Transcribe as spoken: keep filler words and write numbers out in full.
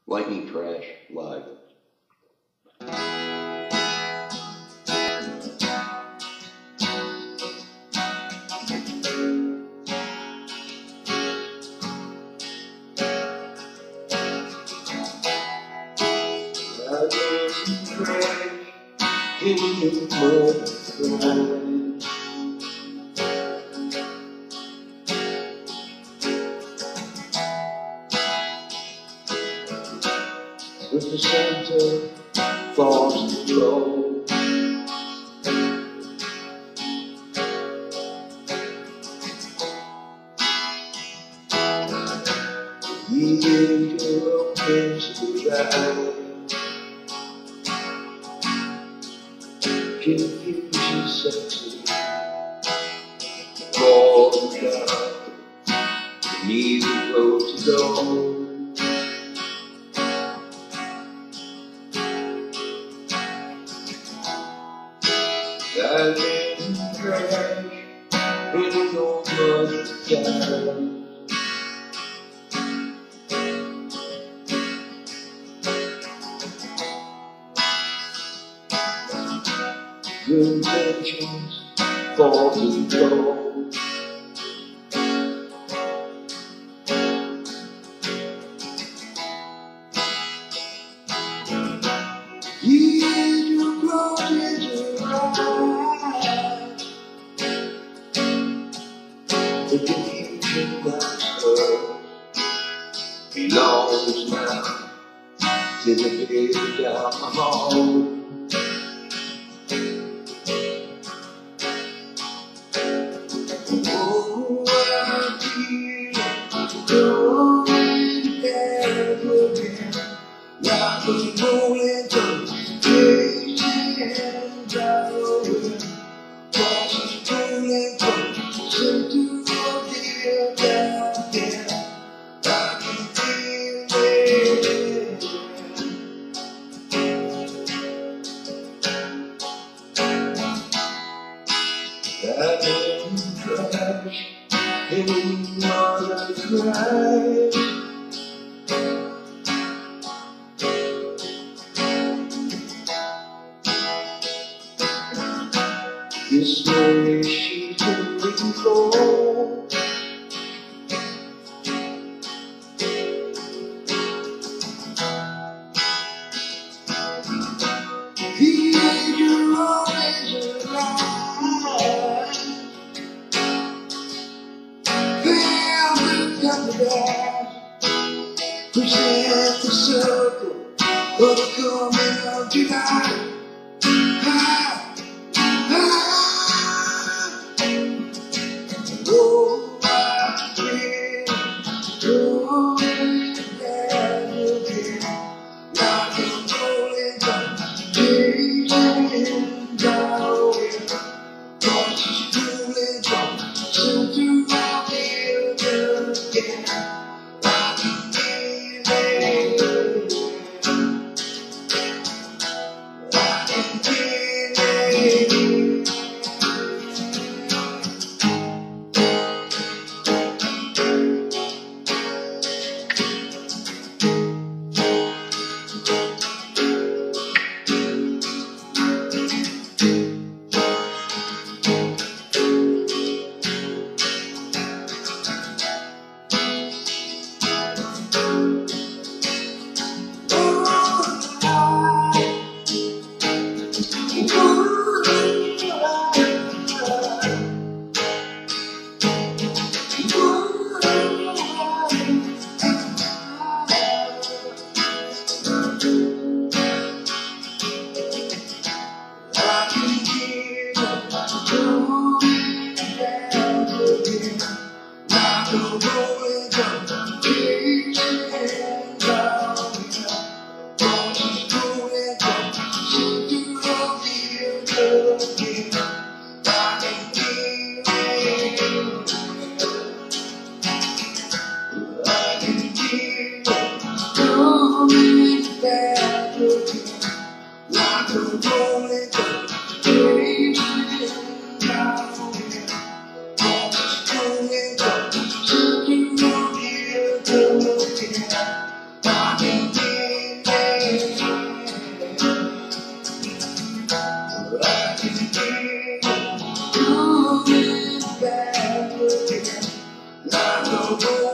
Lightning Crash Live. Lightning crash in the morning. With the center falls the road. The angel opens the eye. Confusion sets in. All the dark, the music goes to go. Lightning crash in an old mother town. Good intentions fall to the floor. Here's your closest eyes. The confusion that's hers belongs now to the baby down the hall. Oh, I feel going back again, like a rolling thunder, chasing down the wind, crosses rolling thunder, sent to the down again. I can feel it. That didn't crash in another crash. This morning she's been waiting for. Here's your always alive. Feel the thunder, pushing at the circle of the coming of July. Ah, ah. Oh, I feel going back again, like a rolling thunder, chasing down the wind, crosses rolling thunder, sent to the other again. I can feel it. the world.